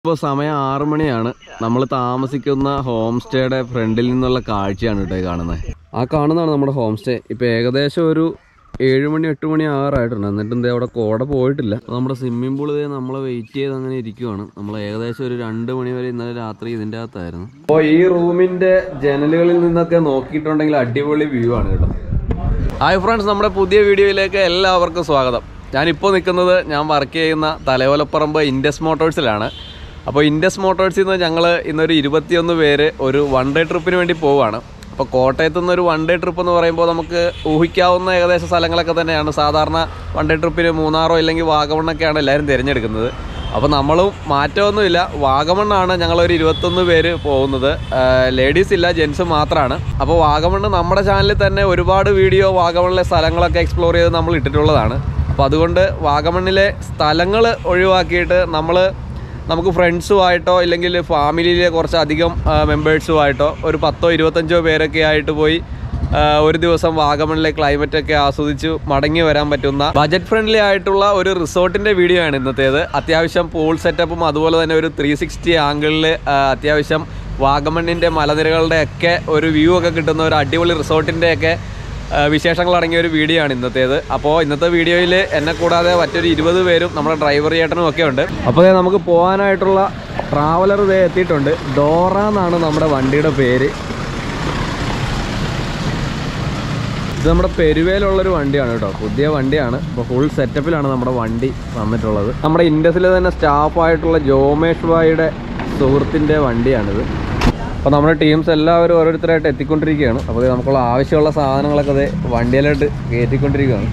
ഇപ്പോൾ സമയം 6 മണിയാണ്. നമ്മൾ താമസിക്കുന്ന ഹോം സ്റ്റേയുടെ ഫ്രണ്ടിൽ നിന്നുള്ള കാഴ്ചയാണ് കേട്ടോ കാണുന്നത്. ആ കാണുന്നതാണ് നമ്മുടെ ഹോം സ്റ്റേ. ഇപ്പോൾ ഏകദേശം ഒരു 7 മണി 8 മണി ആറായിട്ടുണ്ട്. എന്നിട്ട് എന്താ അവിടെ കോട പോയിട്ടില്ല. നമ്മുടെ സ്വിമ്മിംഗ് പൂൾ നമ്മളെ വെയിറ്റ് ചെയ്ത് അങ്ങനെ ഇരിക്കുവാണ്. നമ്മൾ ഏകദേശം ഒരു 2 മണി വരെ ഇന്നലെ രാത്രി ഇതിൻ്റെ അകത്തായിരുന്നു. അപ്പോൾ ഈ റൂമിൻ്റെ ജനലുകളിൽ നിന്നൊക്കെ നോക്കിയിട്ടുണ്ടെങ്കിൽ അടിപൊളി വ്യൂ ആണ് കേട്ടോ. ഹായ് ഫ്രണ്ട്സ്, നമ്മുടെ പുതിയ വീഡിയോയിലേക്ക് എല്ലാവർക്കും സ്വാഗതം. ഞാനിപ്പോൾ നിൽക്കുന്നത് ഞാൻ വർക്ക് ചെയ്യുന്ന തലയോലപ്പറമ്പ് ഇൻഡസ് മോട്ടോഴ്സിലാണ്. അപ്പോൾ ഇൻഡസ് മോട്ടോഴ്സിൽ നിന്ന് ഞങ്ങൾ ഇന്നൊരു 21 പേര് ഒരു 1 ഡേ ട്രിപ്പിന് വേണ്ടി പോവുകയാണ്. അപ്പോൾ കോട്ടയത്തു നിന്നൊരു 1 ഡേ ട്രിപ്പ് എന്ന് പറയുമ്പോൾ നമുക്ക് ഊഹിക്കാവുന്ന ഏകദേശം സ്ഥലങ്ങളൊക്കെ തന്നെയാണ്. സാധാരണ 1 ഡേ ട്രിപ്പിന് മൂന്നാറോ ഇല്ലെങ്കിൽ വാഗമണ്ണൊക്കെയാണ് എല്ലാവരും തിരഞ്ഞെടുക്കുന്നത്. അപ്പോൾ നമ്മളും മാറ്റമൊന്നുമില്ല, വാഗമണ്ണാണ് ഞങ്ങളൊരു 21 പേര് പോകുന്നത്. ലേഡീസ് ഇല്ല, ജെൻസ് മാത്രമാണ്. അപ്പോൾ വാഗമണ്ണ് നമ്മുടെ ചാനലിൽ തന്നെ ഒരുപാട് വീഡിയോ വാഗമണ്ണിലെ സ്ഥലങ്ങളൊക്കെ എക്സ്പ്ലോർ ചെയ്ത് നമ്മൾ ഇട്ടിട്ടുള്ളതാണ്. അപ്പോൾ അതുകൊണ്ട് വാഗമണ്ണിലെ സ്ഥലങ്ങൾ ഒഴിവാക്കിയിട്ട് നമുക്ക് ഫ്രണ്ട്സുമായിട്ടോ ഇല്ലെങ്കിൽ ഫാമിലിയിലെ കുറച്ചധികം മെമ്പേഴ്സുമായിട്ടോ ഒരു 10-25 പേരൊക്കെ ആയിട്ട് പോയി ഒരു ദിവസം വാഗമണിലെ ക്ലൈമറ്റൊക്കെ ആസ്വദിച്ച് മടങ്ങി വരാൻ പറ്റുന്ന ബജറ്റ് ഫ്രണ്ട്ലി ആയിട്ടുള്ള ഒരു റിസോർട്ടിൻ്റെ വീഡിയോ ആണ് ഇന്നത്തേത്. അത്യാവശ്യം പൂൾ സെറ്റപ്പും അതുപോലെ തന്നെ ഒരു 360 ആംഗിളിൽ അത്യാവശ്യം വാഗമണ്ണിൻ്റെ മലനിരകളുടെ ഒക്കെ ഒരു വ്യൂ ഒക്കെ കിട്ടുന്ന ഒരു അടിപൊളി റിസോർട്ടിൻ്റെയൊക്കെ വിശേഷങ്ങൾ അടങ്ങിയ ഒരു വീഡിയോ ആണ് ഇന്നത്തേത്. അപ്പോൾ ഇന്നത്തെ വീഡിയോയിൽ എന്നെ കൂടാതെ മറ്റൊരു 20 പേരും നമ്മുടെ ഡ്രൈവർ ചേട്ടനും ഒക്കെ ഉണ്ട്. അപ്പോൾ നമുക്ക് പോകാനായിട്ടുള്ള ട്രാവലർ ഇതേ എത്തിയിട്ടുണ്ട്. ഡോറ എന്നാണ് നമ്മുടെ വണ്ടിയുടെ പേര്. ഇത് നമ്മുടെ പെരുവേലുള്ളൊരു വണ്ടിയാണ് കേട്ടോ, പുതിയ വണ്ടിയാണ്. അപ്പോൾ ഫുൾ സെറ്റപ്പിലാണ് നമ്മുടെ വണ്ടി വന്നിട്ടുള്ളത്. നമ്മുടെ ഇൻഡസിൽ തന്നെ സ്റ്റാഫായിട്ടുള്ള ജോമേഷ് ഭായിയുടെ സുഹൃത്തിൻ്റെ വണ്ടിയാണിത്. അപ്പോൾ നമ്മുടെ ടീംസ് എല്ലാവരും ഓരോരുത്തരായിട്ട് എത്തിക്കൊണ്ടിരിക്കുകയാണ്. അപ്പോൾ നമുക്കുള്ള ആവശ്യമുള്ള സാധനങ്ങളൊക്കെ അത് വണ്ടിയിലോട്ട് കയറ്റിക്കൊണ്ടിരിക്കുകയാണ്.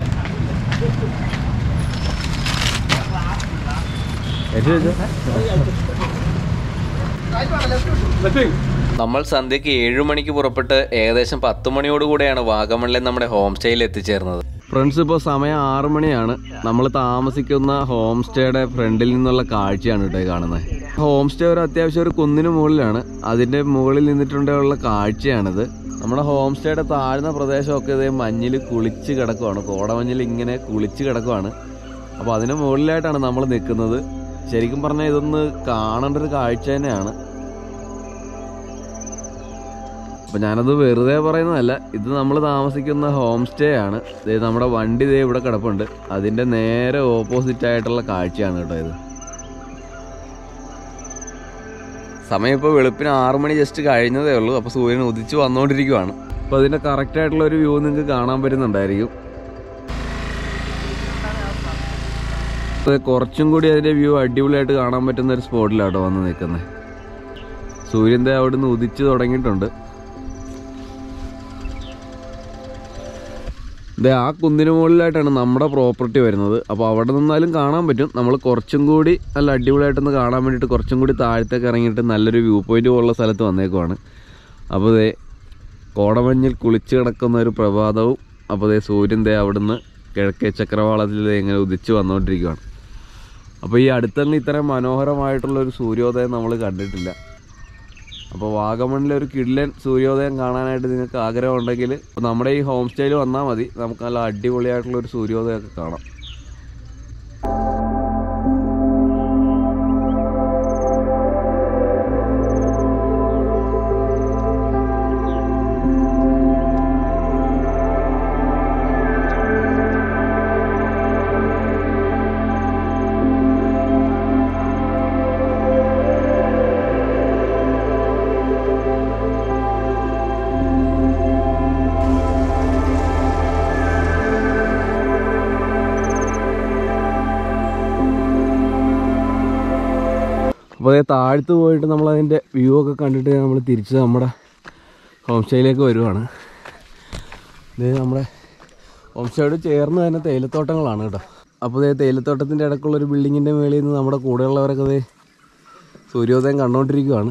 നമ്മൾ സന്ധ്യയ്ക്ക് 7 മണിക്ക് പുറപ്പെട്ട് ഏകദേശം 10 മണിയോടുകൂടെയാണ് വാഗമണിലെ നമ്മുടെ ഹോം സ്റ്റേയിൽ എത്തിച്ചേർന്നത്. ഫ്രണ്ട്സ്, ഇപ്പോൾ സമയം 6 മണിയാണ്. നമ്മൾ താമസിക്കുന്ന ഹോം സ്റ്റേയുടെ ഫ്രണ്ടിൽ നിന്നുള്ള കാഴ്ചയാണ് കേട്ടോ കാണുന്നത്. ഹോം സ്റ്റേ ഒരു അത്യാവശ്യം ഒരു കുന്നിന് മുകളിലാണ്. അതിൻ്റെ മുകളിൽ നിന്നിട്ടുള്ള കാഴ്ചയാണിത്. നമ്മുടെ ഹോം സ്റ്റേയുടെ താഴ്ന്ന പ്രദേശമൊക്കെ ഇതേ മഞ്ഞിൽ കുളിച്ച് കിടക്കുവാണ്, കോടമഞ്ഞിൽ ഇങ്ങനെ കുളിച്ച് കിടക്കുവാണ്. അപ്പോൾ അതിന് മുകളിലായിട്ടാണ് നമ്മൾ നിൽക്കുന്നത്. ശരിക്കും പറഞ്ഞാൽ ഇതൊന്ന് കാണേണ്ട ഒരു കാഴ്ച തന്നെയാണ്. അപ്പോൾ ഞാനത് വെറുതെ പറയുന്നതല്ല, ഇത് നമ്മൾ താമസിക്കുന്ന ഹോം സ്റ്റേ ആണ്. നമ്മുടെ വണ്ടി ഇതേ ഇവിടെ കിടപ്പുണ്ട്. അതിൻ്റെ നേരെ ഓപ്പോസിറ്റ് ആയിട്ടുള്ള കാഴ്ചയാണ് കേട്ടോ ഇത്. സമയം ഇപ്പോൾ വെളുപ്പിന് 6 മണി ജസ്റ്റ് കഴിഞ്ഞതേ ഉള്ളൂ. അപ്പോൾ സൂര്യൻ ഉദിച്ച് വന്നുകൊണ്ടിരിക്കുവാണ്. അപ്പോൾ അതിൻ്റെ കറക്റ്റായിട്ടുള്ള ഒരു വ്യൂ നിങ്ങൾക്ക് കാണാൻ പറ്റുന്നുണ്ടായിരിക്കും. കുറച്ചും കൂടി അതിൻ്റെ വ്യൂ അടിപൊളിയായിട്ട് കാണാൻ പറ്റുന്ന ഒരു സ്പോട്ടിലാട്ടോ വന്ന് നിൽക്കുന്നത്. സൂര്യൻ്റെ അവിടുന്ന് ഉദിച്ച് തുടങ്ങിയിട്ടുണ്ട്. ആ കുന്നിന് മുകളിലായിട്ടാണ് നമ്മുടെ പ്രോപ്പർട്ടി വരുന്നത്. അപ്പോൾ അവിടെ നിന്നാലും കാണാൻ പറ്റും. നമ്മൾ കുറച്ചും കൂടി നല്ല അടിപൊളിയായിട്ടൊന്ന് കാണാൻ വേണ്ടിയിട്ട് കുറച്ചും കൂടി താഴത്തേക്ക് ഇറങ്ങിയിട്ട് നല്ലൊരു വ്യൂ പോയിന്റ് പോലുള്ള സ്ഥലത്ത് വന്നേക്കുവാണ്. അപ്പോൾ കോടമഞ്ഞിൽ കുളിച്ച് കിടക്കുന്ന ഒരു പ്രഭാതവും, അപ്പോൾ സൂര്യൻ അവിടുന്ന് കിഴക്കേ ചക്രവാളത്തിൽ ഇങ്ങനെ ഉദിച്ച് വന്നുകൊണ്ടിരിക്കുകയാണ്. അപ്പോൾ ഈ അടുത്തന്നെ ഇത്രയും മനോഹരമായിട്ടുള്ളൊരു സൂര്യോദയം നമ്മൾ കണ്ടിട്ടില്ല. അപ്പോൾ വാഗമണിലെ ഒരു കിടിലൻ സൂര്യോദയം കാണാനായിട്ട് നിങ്ങൾക്ക് ആഗ്രഹമുണ്ടെങ്കിൽ നമ്മുടെ ഈ ഹോം സ്റ്റേയിൽ വന്നാൽ മതി. നമുക്ക് നല്ല അടിപൊളിയായിട്ടുള്ളൊരു സൂര്യോദയമൊക്കെ കാണാം. അപ്പോൾ താഴ്ത്ത് പോയിട്ട് നമ്മളതിൻ്റെ വ്യൂ ഒക്കെ കണ്ടിട്ട് നമ്മൾ തിരിച്ച് നമ്മുടെ ഹോം സ്റ്റേയിലേക്ക് വരുവാണ്. നമ്മുടെ ഹോം സ്റ്റേയോട് ചേർന്ന് തന്നെ തേയിലത്തോട്ടങ്ങളാണ് കേട്ടോ. അപ്പോൾ തേയിലത്തോട്ടത്തിൻ്റെ ഇടയ്ക്കുള്ളൊരു ബിൽഡിങ്ങിൻ്റെ മേളിൽ നിന്ന് നമ്മുടെ കൂടെയുള്ളവരൊക്കെ സൂര്യോദയം കണ്ടുകൊണ്ടിരിക്കുകയാണ്.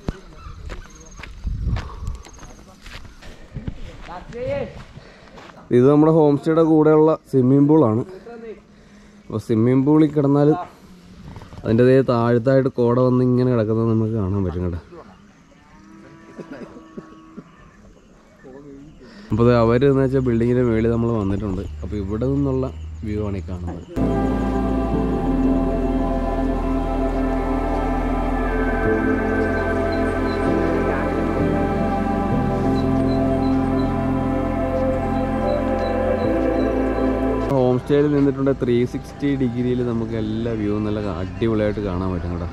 ഇത് നമ്മുടെ ഹോം സ്റ്റേയുടെ കൂടെയുള്ള സ്വിമ്മിംഗ് പൂളാണ്. അപ്പോൾ സ്വിമ്മിംഗ് പൂളിൽ കിടന്നാൽ അതിൻ്റെ താഴത്തായിട്ട് കോട വന്ന് ഇങ്ങനെ കിടക്കുന്നത് നമുക്ക് കാണാൻ പറ്റും കേട്ടോ. അപ്പോൾ അവർ എന്ന് വെച്ചാൽ ബിൽഡിങ്ങിൻ്റെ മേളിൽ നമ്മൾ വന്നിട്ടുണ്ട്. അപ്പോൾ ഇവിടെ നിന്നുള്ള വ്യൂ ആണ് ഈ കാണുന്നത്. സ്റ്റേയിൽ നിന്നിട്ടുണ്ട് 360 ഡിഗ്രിയിൽ നമുക്ക് എല്ലാ വ്യൂ നല്ല അടിപൊളിയായിട്ട് കാണാൻ പറ്റും കേട്ടോ.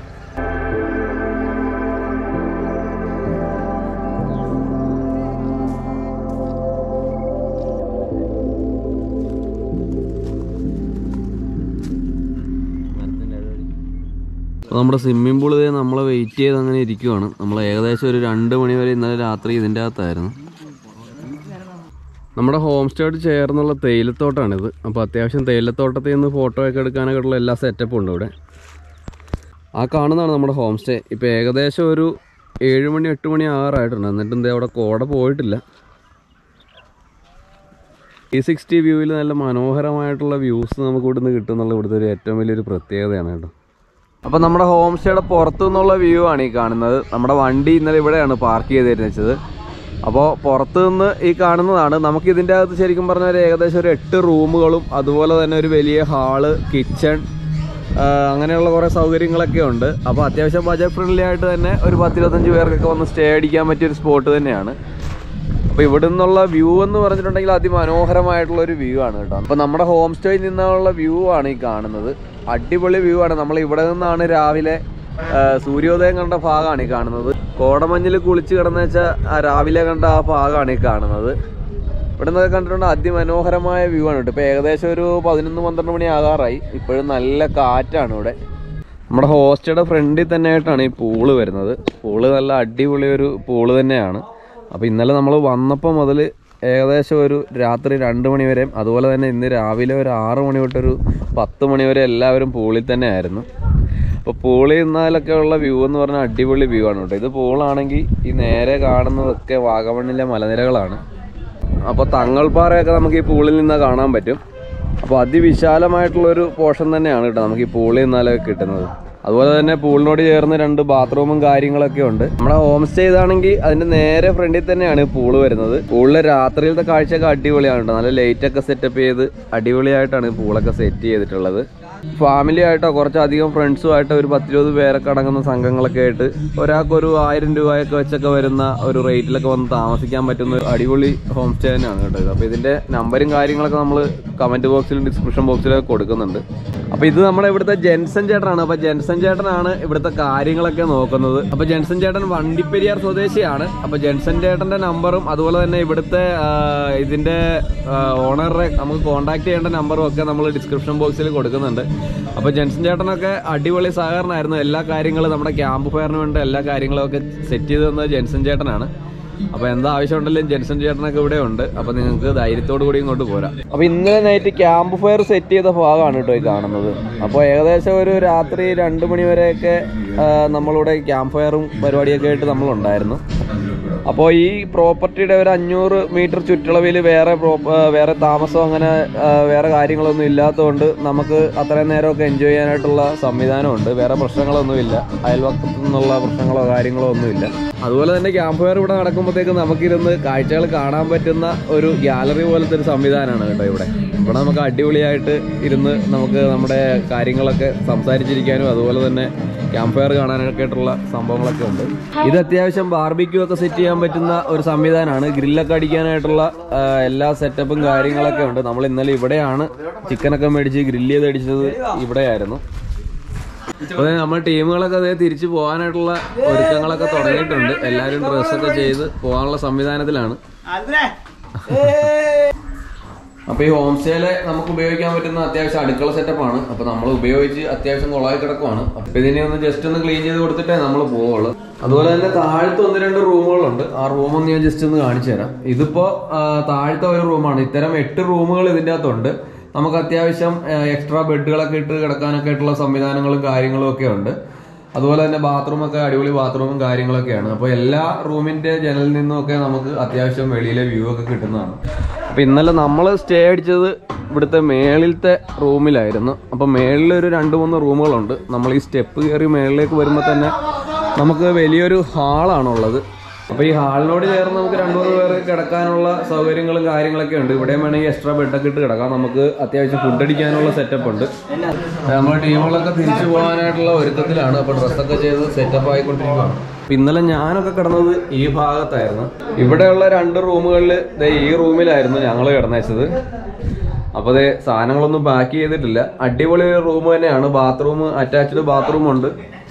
നമ്മുടെ സ്വിമ്മിംഗ് പൂൾ നമ്മളെ വെയിറ്റ് ചെയ്ത് അങ്ങനെ ഇരിക്കുവാണ്. നമ്മൾ ഏകദേശം ഒരു 2 മണി വരെ ഇന്നലെ രാത്രി ഇതിൻ്റെ അകത്തായിരുന്നു. നമ്മുടെ ഹോം സ്റ്റേയോട് ചേർന്നുള്ള തേയിലത്തോട്ടമാണിത്. അപ്പോൾ അത്യാവശ്യം തേയിലത്തോട്ടത്തിൽ നിന്ന് ഫോട്ടോ ഒക്കെ എടുക്കാനൊക്കെ ഉള്ള എല്ലാ സെറ്റപ്പും ഉണ്ട് ഇവിടെ. ആ കാണുന്നതാണ് നമ്മുടെ ഹോം സ്റ്റേ. ഇപ്പോൾ ഏകദേശം ഒരു 7 മണി 8 മണി ആറായിട്ടുണ്ട്. എന്നിട്ട് എന്തേ അവിടെ കോട പോയിട്ടില്ല. 360 വ്യൂവിൽ നല്ല മനോഹരമായിട്ടുള്ള വ്യൂസ് നമുക്ക് ഇവിടുന്ന് കിട്ടുന്നുള്ള ഇവിടുത്തെ ഒരു ഏറ്റവും വലിയൊരു പ്രത്യേകതയാണ് കേട്ടോ. അപ്പോൾ നമ്മുടെ ഹോം സ്റ്റേയുടെ പുറത്തു നിന്നുള്ള വ്യൂ ആണ് ഈ കാണുന്നത്. നമ്മുടെ വണ്ടി ഇന്നലെ ഇവിടെയാണ് പാർക്ക് ചെയ്തിരുന്നത്. അപ്പോൾ പുറത്തു നിന്ന് ഈ കാണുന്നതാണ്. നമുക്ക് ഇതിൻ്റെ അകത്ത് ശരിക്കും പറഞ്ഞാൽ ഏകദേശം ഒരു 8 റൂമുകളും അതുപോലെ തന്നെ ഒരു വലിയ ഹാള്, കിച്ചൺ, അങ്ങനെയുള്ള കുറേ സൗകര്യങ്ങളൊക്കെ ഉണ്ട്. അപ്പോൾ അത്യാവശ്യം ബജറ്റ് ഫ്രണ്ട്ലി ആയിട്ട് തന്നെ ഒരു 10-25 പേർക്കൊക്കെ വന്ന് സ്റ്റേ അടിക്കാൻ പറ്റിയൊരു സ്പോട്ട് തന്നെയാണ്. അപ്പോൾ ഇവിടെ നിന്നുള്ള വ്യൂ എന്ന് പറഞ്ഞിട്ടുണ്ടെങ്കിൽ അതിമനോഹരമായിട്ടുള്ളൊരു വ്യൂ ആണ് കേട്ടോ. അപ്പോൾ നമ്മുടെ ഹോം സ്റ്റേയിൽ നിന്നുള്ള വ്യൂ ആണ് ഈ കാണുന്നത്. അടിപൊളി വ്യൂ ആണ്. നമ്മൾ ഇവിടെ നിന്നാണ് രാവിലെ സൂര്യോദയം കണ്ട ഭാഗമാണ് ഈ കാണുന്നത്. കോടമഞ്ഞിൽ കുളിച്ച് കിടന്നു വെച്ചാൽ രാവിലെ കണ്ട ആ ഭാഗമാണ് ഈ കാണുന്നത്. ഇവിടെ നിന്നൊക്കെ കണ്ടിട്ടുണ്ട് അതിമനോഹരമായ വ്യൂ ആണ് കേട്ടോ. ഇപ്പോൾ ഏകദേശം ഒരു 11-12 മണി ആകാറായി. ഇപ്പോഴും നല്ല കാറ്റാണ് ഇവിടെ. നമ്മുടെ ഹോസ്റ്റയുടെ ഫ്രണ്ടിൽ തന്നെ ആയിട്ടാണ് ഈ പൂള് വരുന്നത്. പൂള് നല്ല അടിപൊളി ഒരു പൂള് തന്നെയാണ്. അപ്പോൾ ഇന്നലെ നമ്മൾ വന്നപ്പോൾ മുതൽ ഏകദേശം ഒരു രാത്രി 2 മണി വരെയും അതുപോലെ തന്നെ ഇന്ന് രാവിലെ ഒരു 6 മണി തൊട്ടൊരു 10 മണി വരെ എല്ലാവരും പൂളിൽ തന്നെ ആയിരുന്നു. അപ്പോൾ പൂളിൽ നിന്നാലൊക്കെ ഉള്ള വ്യൂ എന്ന് പറഞ്ഞാൽ അടിപൊളി വ്യൂ ആണ് കേട്ടോ. ഇത് പൂളാണെങ്കിൽ ഈ നേരെ കാണുന്നതൊക്കെ വാഗമണ്ണിലെ മലനിരകളാണ്. അപ്പോൾ തങ്ങൾപ്പാറയൊക്കെ നമുക്ക് ഈ പൂളിൽ നിന്ന് കാണാൻ പറ്റും. അപ്പോൾ അതിവിശാലമായിട്ടുള്ളൊരു പോർഷൻ തന്നെയാണ് കേട്ടോ നമുക്ക് ഈ പൂളിൽ നിന്നാലൊക്കെ കിട്ടുന്നത്. അതുപോലെ തന്നെ പൂളിനോട് ചേർന്ന് 2 ബാത്റൂമും കാര്യങ്ങളൊക്കെ ഉണ്ട്. നമ്മുടെ ഹോം സ്റ്റേ ഇതാണെങ്കിൽ അതിൻ്റെ നേരെ ഫ്രണ്ടിൽ തന്നെയാണ് പൂള് വരുന്നത്. പൂളിലെ രാത്രിയിലത്തെ കാഴ്ചയൊക്കെ അടിപൊളിയാണ് കേട്ടോ. നല്ല ലൈറ്റൊക്കെ സെറ്റപ്പ് ചെയ്ത് അടിപൊളിയായിട്ടാണ് പൂളൊക്കെ സെറ്റ് ചെയ്തിട്ടുള്ളത്. ഫാമിലി ആയിട്ടോ കുറച്ചധികം ഫ്രണ്ട്സുമായിട്ടോ ഒരു 10-20 പേരൊക്കെ അടങ്ങുന്ന സംഘങ്ങളൊക്കെ ആയിട്ട് ഒരാൾക്കൊരു 1000 രൂപയൊക്കെ വെച്ചൊക്കെ വരുന്ന ഒരു റേറ്റിലൊക്കെ വന്ന് താമസിക്കാൻ പറ്റുന്ന ഒരു അടിപൊളി ഹോം സ്റ്റേ തന്നെയാണ് കേട്ടോ. അപ്പോൾ ഇതിൻ്റെ നമ്പറും കാര്യങ്ങളൊക്കെ നമ്മൾ കമൻറ്റ് ബോക്സിലും ഡിസ്ക്രിപ്ഷൻ ബോക്സിലൊക്കെ കൊടുക്കുന്നുണ്ട്. അപ്പോൾ ഇത് നമ്മുടെ ഇവിടുത്തെ ജെൻസൺ ചേട്ടനാണ്. അപ്പോൾ ജെൻസൺ ചേട്ടനാണ് ഇവിടുത്തെ കാര്യങ്ങളൊക്കെ നോക്കുന്നത്. അപ്പോൾ ജെൻസൺ ചേട്ടൻ വണ്ടിപ്പെരിയാർ സ്വദേശിയാണ്. അപ്പോൾ ജെൻസൺ ചേട്ടൻ്റെ നമ്പറും അതുപോലെ തന്നെ ഇവിടുത്തെ ഇതിൻ്റെ ഓണറെ നമുക്ക് കോൺടാക്ട് ചെയ്യേണ്ട നമ്പറും ഒക്കെ നമ്മൾ ഡിസ്ക്രിപ്ഷൻ ബോക്സിൽ കൊടുക്കുന്നുണ്ട്. അപ്പോൾ ജെൻസൺ ചേട്ടനൊക്കെ അടിപൊളി സഹകരണമായിരുന്നു. എല്ലാ കാര്യങ്ങളും നമ്മുടെ ക്യാമ്പ് ഫയറിന് വേണ്ട എല്ലാ കാര്യങ്ങളും ഒക്കെ സെറ്റ് ചെയ്ത് തന്നത് ജെൻസൺ ചേട്ടനാണ്. അപ്പോൾ എന്താ ആവശ്യമുണ്ടെങ്കിലും ജെൻസൺ ചേട്ടനൊക്കെ ഇവിടെ ഉണ്ട്. അപ്പോൾ നിങ്ങൾക്ക് ധൈര്യത്തോടു കൂടി ഇങ്ങോട്ട് പോരാം. അപ്പോൾ ഇന്നലെ നൈറ്റ് ക്യാമ്പ് ഫയർ സെറ്റ് ചെയ്ത ഭാഗമാണ് കേട്ടോ ഈ കാണുന്നത്. അപ്പോൾ ഏകദേശം ഒരു രാത്രി 2 മണി വരെയൊക്കെ നമ്മളിവിടെ ക്യാമ്പ് ഫയറും പരിപാടിയൊക്കെ ആയിട്ട് നമ്മളുണ്ടായിരുന്നു. അപ്പോൾ ഈ പ്രോപ്പർട്ടിയുടെ ഒരു 500 മീറ്റർ ചുറ്റളവിൽ വേറെ താമസം അങ്ങനെ വേറെ കാര്യങ്ങളൊന്നും ഇല്ലാത്തതുകൊണ്ട് നമുക്ക് അത്രയും നേരമൊക്കെ എൻജോയ് ചെയ്യാനായിട്ടുള്ള സംവിധാനമുണ്ട്. വേറെ പ്രശ്നങ്ങളൊന്നുമില്ല. അയൽവക്കത്തു നിന്നുള്ള പ്രശ്നങ്ങളോ കാര്യങ്ങളോ ഒന്നുമില്ല. അതുപോലെ തന്നെ ക്യാമ്പ് ഫയർ ഇവിടെ നടക്കുമ്പോഴത്തേക്ക് നമുക്കിരുന്ന് കാഴ്ചകൾ കാണാൻ പറ്റുന്ന ഒരു ഗ്യാലറി പോലത്തെ ഒരു സംവിധാനമാണ് കേട്ടോ ഇവിടെ. ഇവിടെ നമുക്ക് അടിപൊളിയായിട്ട് ഇരുന്ന് നമുക്ക് നമ്മുടെ കാര്യങ്ങളൊക്കെ സംസാരിച്ചിരിക്കാനും അതുപോലെ തന്നെ ക്യാമ്പ് ഫയർ കാണാനൊക്കെ ആയിട്ടുള്ള സംഭവങ്ങളൊക്കെ ഉണ്ട്. ഇത് അത്യാവശ്യം ബാർബിക്യൂ ഒക്കെ സെറ്റ് ചെയ്യാൻ പറ്റുന്ന ഒരു സംവിധാനമാണ്. ഗ്രില്ലൊക്കെ അടിക്കാനായിട്ടുള്ള എല്ലാ സെറ്റപ്പും കാര്യങ്ങളൊക്കെ ഉണ്ട്. നമ്മൾ ഇന്നലെ ഇവിടെയാണ് ചിക്കനൊക്കെ മേടിച്ച് ഗ്രില്ല് ചെയ്ത് അടിച്ചത് ഇവിടെയായിരുന്നു. അപ്പോൾ നമ്മൾ ടീമുകളൊക്കെ അതേ തിരിച്ചു പോകാനായിട്ടുള്ള ഒരുക്കങ്ങളൊക്കെ തുടങ്ങിയിട്ടുണ്ട്. എല്ലാവരും ഡ്രസ്സൊക്കെ ചെയ്ത് പോകാനുള്ള സംവിധാനത്തിലാണ്. അപ്പോൾ ഈ ഹോം സ്റ്റേയിലെ നമുക്ക് ഉപയോഗിക്കാൻ പറ്റുന്ന അത്യാവശ്യം അടുക്കള സെറ്റപ്പാണ്. അപ്പോൾ നമ്മൾ ഉപയോഗിച്ച് അത്യാവശ്യം കൊളായി കിടക്കുവാണ്. അപ്പോൾ ഇതിനെ ഒന്ന് ജസ്റ്റ് ഒന്ന് ക്ലീൻ ചെയ്ത് കൊടുത്തിട്ടേ നമ്മൾ പോവുള്ളൂ. അതുപോലെ തന്നെ താഴത്ത് 1-2 റൂമുകളുണ്ട്. ആ റൂമൊന്ന് ഞാൻ ജസ്റ്റ് ഒന്ന് കാണിച്ചു തരാം. ഇതിപ്പോൾ താഴത്തെ ഒരു റൂമാണ്. ഇത്തരം 8 റൂമുകൾ ഇതിൻ്റെ അകത്തുണ്ട്. നമുക്ക് അത്യാവശ്യം എക്സ്ട്രാ ബെഡുകളൊക്കെ ഇട്ട് കിടക്കാനൊക്കെ ആയിട്ടുള്ള സംവിധാനങ്ങളും കാര്യങ്ങളും ഒക്കെ ഉണ്ട്. അതുപോലെ തന്നെ ബാത്റൂമൊക്കെ അടിപൊളി ബാത്റൂമും കാര്യങ്ങളൊക്കെയാണ്. അപ്പോൾ എല്ലാ റൂമിൻ്റെ ജനലിൽ നിന്നുമൊക്കെ നമുക്ക് അത്യാവശ്യം വെളിയിലെ വ്യൂ ഒക്കെ കിട്ടുന്നതാണ്. അപ്പോൾ ഇന്നലെ നമ്മൾ സ്റ്റേ അടിച്ചത് ഇവിടുത്തെ മേളിലത്തെ റൂമിലായിരുന്നു. അപ്പോൾ മേളിലൊരു 2-3 റൂമുകളുണ്ട്. നമ്മൾ ഈ സ്റ്റെപ്പ് കയറി മേളിലേക്ക് വരുമ്പോൾ തന്നെ നമുക്ക് വലിയൊരു ഹാളാണുള്ളത്. അപ്പോൾ ഈ ഹാളിനോട് ചേർന്ന് നമുക്ക് 2-3 പേർക്ക് കിടക്കാനുള്ള സൗകര്യങ്ങളും കാര്യങ്ങളൊക്കെ ഉണ്ട്. ഇവിടെ വേണമെങ്കിൽ എക്സ്ട്രാ ബെഡൊക്കെ ഇട്ട് കിടക്കാം. നമുക്ക് അത്യാവശ്യം ഫുഡ് അടിക്കാനുള്ള സെറ്റപ്പ് ഉണ്ട്. നമ്മുടെ ടീമുകളൊക്കെ തിരിച്ചു പോകാനായിട്ടുള്ള ഒരുക്കത്തിലാണ്. അപ്പോൾ ഡ്രസ്സൊക്കെ ചെയ്ത് സെറ്റപ്പ് ആയിക്കൊണ്ടിരിക്കുകയാണ്. ഇന്നലെ ഞാനൊക്കെ കിടന്നത് ഈ ഭാഗത്തായിരുന്നു. ഇവിടെയുള്ള 2 റൂമുകളിൽ ഈ റൂമിലായിരുന്നു ഞങ്ങൾ കിടന്നേച്ചത്. അപ്പോൾ അതേ സാധനങ്ങളൊന്നും പാക്ക് ചെയ്തിട്ടില്ല. അടിപൊളി റൂം തന്നെയാണ്. ബാത്റൂം, അറ്റാച്ച്ഡ് ബാത്റൂം ഉണ്ട്.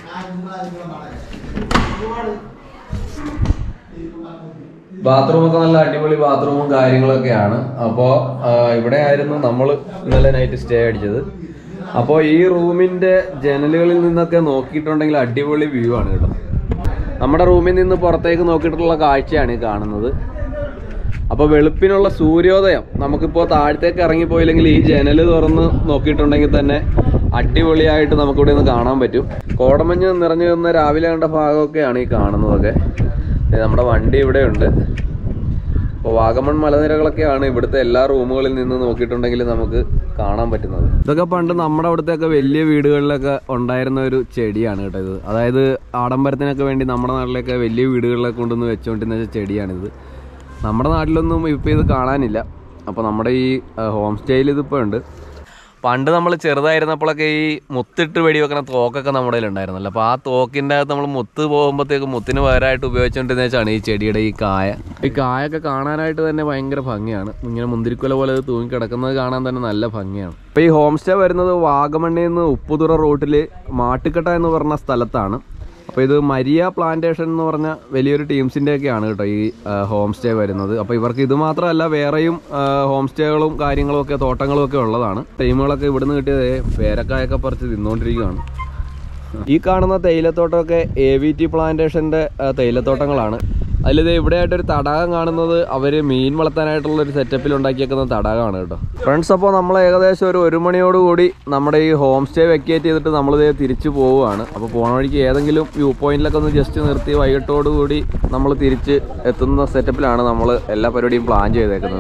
ബാത്റൂമൊക്കെ നല്ല അടിപൊളി ബാത്റൂമും കാര്യങ്ങളൊക്കെയാണ്. അപ്പോൾ ഇവിടെ ആയിരുന്നു നമ്മൾ ഇന്നലെ നൈറ്റ് സ്റ്റേ അടിച്ചത്. അപ്പോൾ ഈ റൂമിൻ്റെ ജനലുകളിൽ നിന്നൊക്കെ നോക്കിയിട്ടുണ്ടെങ്കിൽ അടിപൊളി വ്യൂ ആണ് കേട്ടോ. നമ്മുടെ റൂമിൽ നിന്ന് പുറത്തേക്ക് നോക്കിയിട്ടുള്ള കാഴ്ചയാണ് ഈ കാണുന്നത്. അപ്പോൾ വെളുപ്പിനുള്ള സൂര്യോദയം നമുക്കിപ്പോൾ താഴത്തേക്ക് ഇറങ്ങിപ്പോയില്ലെങ്കിൽ ഈ ജനൽ തുറന്ന് നോക്കിയിട്ടുണ്ടെങ്കിൽ തന്നെ അടിപൊളിയായിട്ട് നമുക്കിവിടെ നിന്ന് കാണാൻ പറ്റും. കോടമഞ്ഞ് നിറഞ്ഞു വന്ന രാവിലെ കണ്ട ഭാഗമൊക്കെയാണ് ഈ കാണുന്നതൊക്കെ. നമ്മുടെ വണ്ടി ഇവിടെ ഉണ്ട്. അപ്പോൾ വാഗമൺ മലനിരകളൊക്കെയാണ് ഇവിടുത്തെ എല്ലാ റൂമുകളിൽ നിന്ന് നോക്കിയിട്ടുണ്ടെങ്കിൽ നമുക്ക് കാണാൻ പറ്റുന്നത്. ഇതൊക്കെ പണ്ട് നമ്മുടെ അവിടുത്തെയൊക്കെ വലിയ വീടുകളിലൊക്കെ ഉണ്ടായിരുന്ന ഒരു ചെടിയാണ് കേട്ടോ ഇത്. അതായത് ആഡംബരത്തിനൊക്കെ വേണ്ടി നമ്മുടെ നാട്ടിലൊക്കെ വലിയ വീടുകളിലൊക്കെ കൊണ്ടുവന്ന് വെച്ചുകൊണ്ടിരുന്ന ചെടിയാണിത്. നമ്മുടെ നാട്ടിലൊന്നും ഇപ്പോൾ ഇത് കാണാനില്ല. അപ്പോൾ നമ്മുടെ ഈ ഹോം സ്റ്റേയിൽ ഇതിപ്പോൾ ഉണ്ട്. പണ്ട് നമ്മൾ ചെറുതായിരുന്നപ്പോഴൊക്കെ ഈ മുത്തിട്ട് വെടിവെക്കുന്ന തോക്കൊക്കെ നമ്മുടെ കയ്യിലുണ്ടായിരുന്നല്ലോ. അപ്പോൾ ആ തോക്കിൻ്റെ അകത്ത് നമ്മൾ മുത്ത് പോകുമ്പോഴത്തേക്ക് മുത്തിന് പകരമായിട്ട് ഉപയോഗിച്ചുകൊണ്ടിരുന്ന വെച്ചാണ് ഈ ചെടിയുടെ ഈ കായ. ഈ കായൊക്കെ കാണാനായിട്ട് തന്നെ ഭയങ്കര ഭംഗിയാണ്. ഇങ്ങനെ മുന്തിരിക്കുല പോലെ അത് തൂങ്ങി കിടക്കുന്നത് കാണാൻ തന്നെ നല്ല ഭംഗിയാണ്. അപ്പോൾ ഈ ഹോം സ്റ്റേ വരുന്നത് വാഗമണ്ണിൽ നിന്ന് ഉപ്പുതുറ റൂട്ടിൽ മാട്ടുക്കട്ട എന്ന് പറഞ്ഞ സ്ഥലത്താണ്. അപ്പോൾ ഇത് മരിയ പ്ലാന്റേഷൻ എന്ന് പറഞ്ഞ വലിയൊരു ടീംസിൻ്റെയൊക്കെയാണ് കേട്ടോ ഈ ഹോം സ്റ്റേ വരുന്നത്. അപ്പോൾ ഇവർക്ക് ഇത് മാത്രമല്ല വേറെയും ഹോം സ്റ്റേകളും കാര്യങ്ങളും ഒക്കെ തോട്ടങ്ങളും ഒക്കെ ഉള്ളതാണ്. ടീമുകളൊക്കെ ഇവിടുന്ന് കിട്ടിയത് പേരക്കായൊക്കെ പറിച്ച് തിന്നുകൊണ്ടിരിക്കുകയാണ്. ഈ കാണുന്ന തേയിലത്തോട്ടമൊക്കെ AVT പ്ലാന്റേഷൻ്റെ തേയിലത്തോട്ടങ്ങളാണ്. അതിലിത് ഇവിടെയായിട്ടൊരു തടാകം കാണുന്നത് അവർ മീൻ വളർത്താനായിട്ടുള്ളൊരു സെറ്റപ്പിൽ ഉണ്ടാക്കിയേക്കുന്ന തടാകമാണ് കേട്ടോ. ഫ്രണ്ട്സ്, അപ്പോൾ നമ്മൾ ഏകദേശം ഒരു 1 മണിയോടുകൂടി നമ്മുടെ ഈ ഹോം സ്റ്റേ വെക്കേറ്റ് ചെയ്തിട്ട് നമ്മളിത് തിരിച്ചു പോവുകയാണ്. അപ്പോൾ പോണ വഴിക്ക് ഏതെങ്കിലും വ്യൂ പോയിന്റിലൊക്കെ ഒന്ന് ജസ്റ്റ് നിർത്തി വൈകിട്ടോടുകൂടി നമ്മൾ തിരിച്ച് എത്തുന്ന സെറ്റപ്പിലാണ് നമ്മൾ എല്ലാ പരിപാടിയും പ്ലാൻ ചെയ്തേക്കുന്നത്.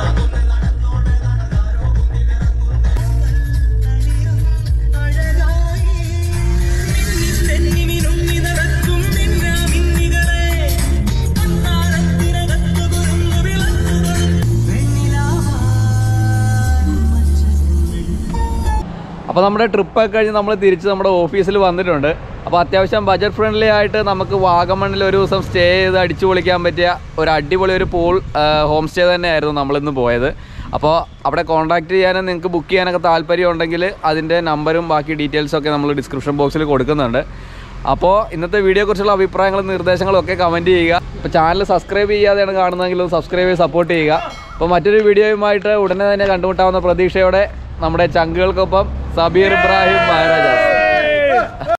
അപ്പോൾ നമ്മുടെ ട്രിപ്പൊക്കെ കഴിഞ്ഞ് നമ്മൾ തിരിച്ച് നമ്മുടെ ഓഫീസിൽ വന്നിട്ടുണ്ട്. അപ്പോൾ അത്യാവശ്യം ബജറ്റ് ഫ്രണ്ട്ലി ആയിട്ട് നമുക്ക് വാഗമണ്ണിൽ ഒരു ദിവസം സ്റ്റേ ചെയ്ത് അടിച്ചു പൊളിക്കാൻ പറ്റിയ ഒരു അടിപൊളി ഒരു പൂൾ ഹോം സ്റ്റേ തന്നെയായിരുന്നു നമ്മളിന്ന് പോയത്. അപ്പോൾ അവിടെ കോൺടാക്റ്റ് ചെയ്യാനും നിങ്ങൾക്ക് ബുക്ക് ചെയ്യാനൊക്കെ താല്പര്യം ഉണ്ടെങ്കിൽ അതിൻ്റെ നമ്പറും ബാക്കി ഡീറ്റെയിൽസൊക്കെ നമ്മൾ ഡിസ്ക്രിപ്ഷൻ ബോക്സിൽ കൊടുക്കുന്നുണ്ട്. അപ്പോൾ ഇന്നത്തെ വീഡിയോയെക്കുറിച്ചുള്ള അഭിപ്രായങ്ങളും നിർദ്ദേശങ്ങളും ഒക്കെ കമൻറ്റ് ചെയ്യുക. അപ്പോൾ ചാനൽ സബ്സ്ക്രൈബ് ചെയ്യാതെയാണ് കാണുന്നതെങ്കിൽ സബ്സ്ക്രൈബ് ചെയ്ത് സപ്പോർട്ട് ചെയ്യുക. അപ്പോൾ മറ്റൊരു വീഡിയോയുമായിട്ട് ഉടനെ തന്നെ കണ്ടുമുട്ടാവുന്ന പ്രതീക്ഷയോടെ നമ്മുടെ ചങ്കുകൾക്കൊപ്പം സബീർ ഇബ്രാഹിം മഹാരാജ.